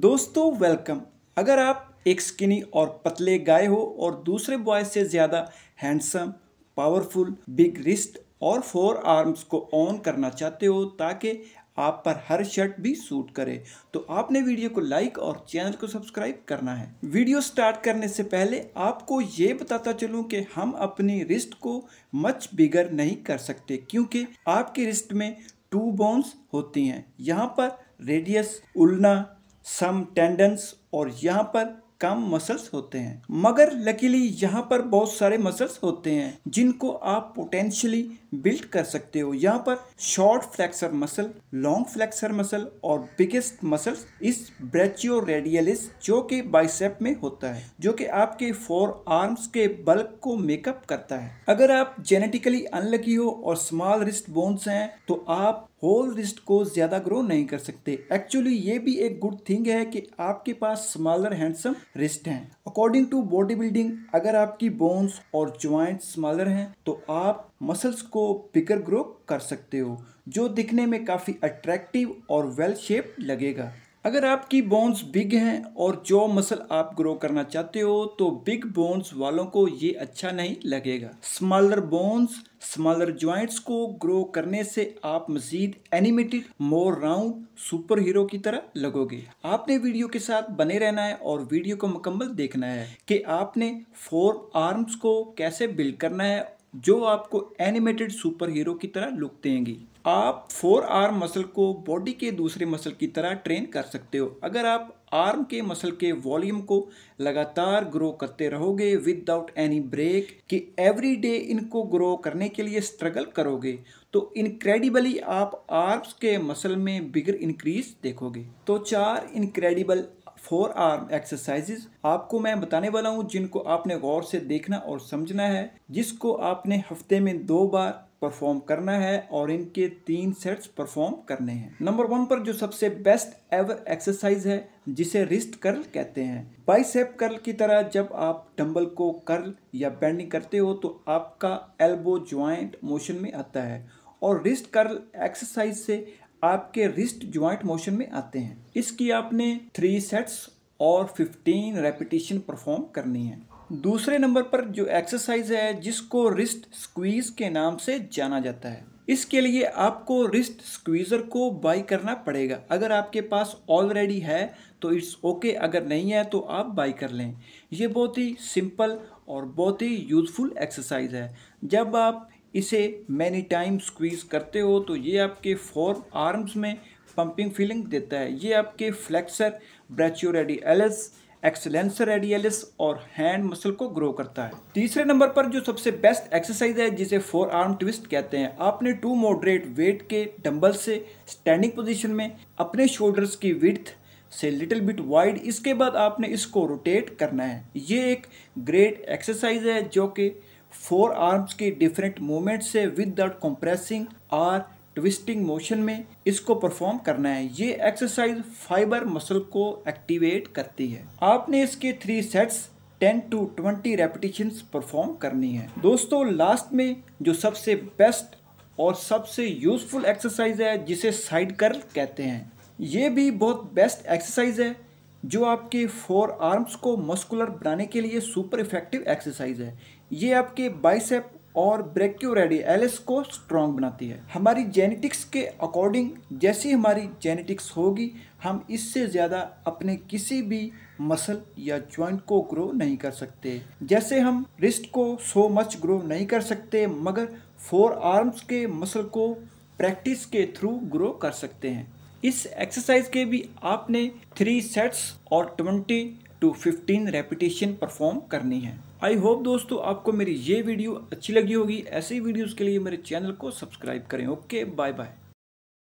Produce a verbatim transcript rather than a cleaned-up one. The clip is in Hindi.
दोस्तों वेलकम। अगर आप एक स्किनी और पतले गाय हो और दूसरे बॉय से ज़्यादा हैंडसम, पावरफुल, बिग रिस्ट और फोर आर्म्स को ऑन करना चाहते हो ताकि आप पर हर शर्ट भी सूट करे, तो आपने वीडियो को लाइक और चैनल को सब्सक्राइब करना है। वीडियो स्टार्ट करने से पहले आपको ये बताता चलूं कि हम अपनी रिस्ट को मच बिगर नहीं कर सकते क्योंकि आपकी रिस्ट में टू बोन्स होती हैं। यहाँ पर रेडियस, उल्ना, सम टेंडन्स और यहाँ पर कम मसल्स होते हैं, मगर लकीली यहाँ पर बहुत सारे मसल्स होते हैं जिनको आप पोटेंशियली बिल्ड कर सकते हो। यहाँ पर short flexor muscle, long flexor muscle और बिगेस्ट मसल्स इस ब्रेचियोरेडियलिस जो कि बाइसेप में होता है, जो कि आपके फोर आर्म्स के बल्क को मेकअप करता है। अगर आप जेनेटिकली अनलकी हो और स्मॉल रिस्ट बोन्स हैं तो आप होल रिस्ट को ज्यादा ग्रो नहीं कर सकते। एक्चुअली ये भी एक गुड थिंग है कि आपके पास स्मॉलर हैंडसम रिस्ट हैं। अकॉर्डिंग टू बॉडी बिल्डिंग, अगर आपकी बोन्स और ज्वाइंट्स स्मॉलर हैं तो आप मसल्स को बिगर ग्रो कर सकते हो, जो दिखने में काफी अट्रैक्टिव और वेल शेप्ड लगेगा। अगर आपकी बोन्स बिग हैं और जो मसल आप ग्रो करना चाहते हो तो बिग बोन्स वालों को ये अच्छा नहीं लगेगा। स्मॉलर बोन्स, स्मॉलर जॉइंट्स को ग्रो करने से आप मजीद animated, more round super hero की तरह लगोगे। आपने वीडियो के साथ बने रहना है और वीडियो को मुकम्मल देखना है कि आपने फोर आर्म्स को कैसे बिल्ड करना है जो आपको एनिमेटेड सुपर हीरो की तरह लुक देंगी। आप फोर आर्म मसल को बॉडी के दूसरे मसल की तरह ट्रेन कर सकते हो। अगर आप आर्म के मसल के वॉल्यूम को लगातार ग्रो करते रहोगे विदाउट एनी ब्रेक, कि एवरी डे इनको ग्रो करने के लिए स्ट्रगल करोगे, तो इनक्रेडिबली आप आर्म्स के मसल में बिगर इंक्रीज देखोगे। तो चार इनक्रेडिबल फोर आर्म एक्सरसाइजेज आपको मैं बताने वाला हूँ जिनको आपने गौर से देखना और समझना है, जिसको आपने हफ्ते में दो बार परफॉर्म करना है और इनके तीन सेट्स परफॉर्म करने हैं। नंबर वन पर जो सबसे बेस्ट एवर एक्सरसाइज है जिसे रिस्ट कर्ल कहते हैं। बाइसेप कर्ल की तरह जब आप डंबल को कर्ल या बेंडिंग करते हो तो आपका एल्बो ज्वाइंट मोशन में आता है और रिस्ट कर्ल एक्सरसाइज से आपके रिस्ट ज्वाइंट मोशन में आते हैं। इसकी आपने थ्री सेट्स और फिफ्टीन रेपिटेशन परफॉर्म करनी है। दूसरे नंबर पर जो एक्सरसाइज है जिसको रिस्ट स्क्वीज के नाम से जाना जाता है, इसके लिए आपको रिस्ट स्क्वीजर को बाई करना पड़ेगा। अगर आपके पास ऑलरेडी है तो इट्स ओके, अगर नहीं है तो आप बाई कर लें। ये बहुत ही सिंपल और बहुत ही यूजफुल एक्सरसाइज है। जब आप इसे मैनी टाइम स्क्वीज करते हो तो ये आपके फोर आर्म्स में पंपिंग फीलिंग देता है। ये आपके फ्लेक्सर, ब्रेचियोरेडियलिस, एक्सलेंसर रेडियलिस और हैंड मसल को ग्रो करता है। तीसरे नंबर पर जो सबसे बेस्ट एक्सरसाइज है जिसे फोर आर्म ट्विस्ट कहते हैं, आपने टू मॉडरेट वेट के डंबल से स्टैंडिंग पोजीशन में अपने शोल्डर्स की विड्थ से लिटिल बिट वाइड, इसके बाद आपने इसको रोटेट करना है। ये एक ग्रेट एक्सरसाइज है जो कि फोर आर्म्स के डिफरेंट मूवमेंट से विदाउट कंप्रेसिंग और ट्विस्टिंग मोशन में इसको परफॉर्म करना है। ये एक्सरसाइज फाइबर मसल को एक्टिवेट करती है। आपने इसके three sets ten to twenty repetitions perform करनी है। दोस्तों लास्ट में जो सबसे बेस्ट और सबसे यूजफुल एक्सरसाइज है जिसे साइड कर्ल कहते हैं, ये भी बहुत बेस्ट एक्सरसाइज है जो आपके फोर आर्म्स को मस्कुलर बनाने के लिए सुपर इफेक्टिव एक्सरसाइज है। ये आपके बाइसेप और ब्रेचियोरेडियलिस को स्ट्रॉन्ग बनाती है। हमारी जेनेटिक्स के अकॉर्डिंग जैसी हमारी जेनेटिक्स होगी, हम इससे ज़्यादा अपने किसी भी मसल या जॉइंट को ग्रो नहीं कर सकते। जैसे हम रिस्ट को सो मच ग्रो नहीं कर सकते, मगर फोर आर्म्स के मसल को प्रैक्टिस के थ्रू ग्रो कर सकते हैं। इस एक्सरसाइज के भी आपने थ्री सेट्स और twenty to fifteen repetition perform करनी है। आई होप दोस्तों आपको मेरी ये वीडियो अच्छी लगी होगी। ऐसे ही वीडियोस के लिए मेरे चैनल को सब्सक्राइब करें। Okay, bye bye.